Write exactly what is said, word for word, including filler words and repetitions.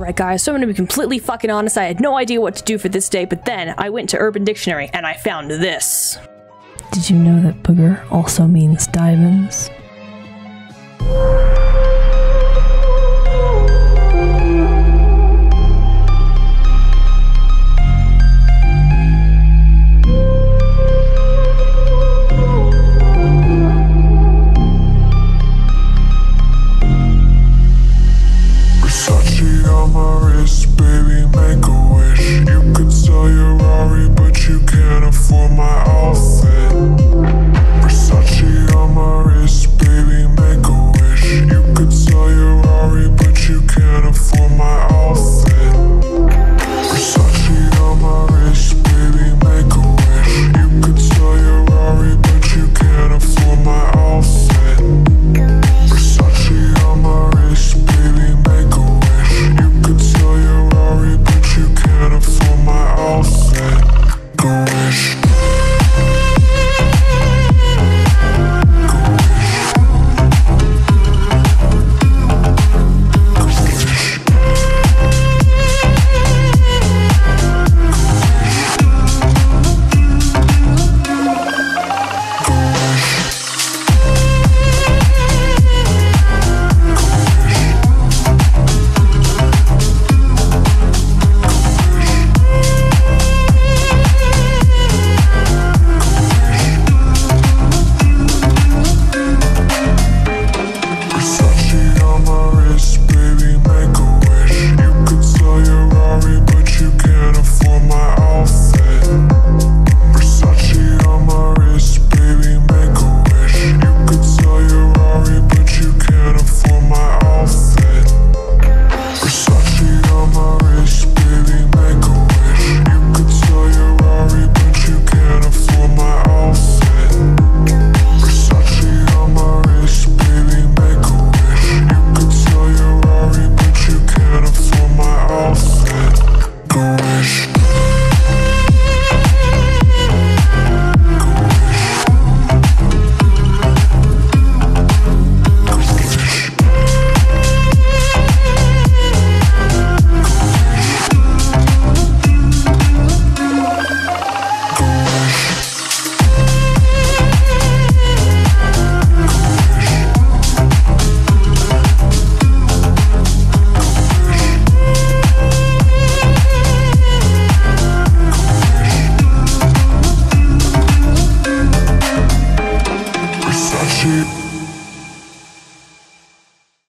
Alright guys, so I'm gonna be completely fucking honest, I had no idea what to do for this day, but then I went to Urban Dictionary and I found this. Did you know that booger also means diamonds?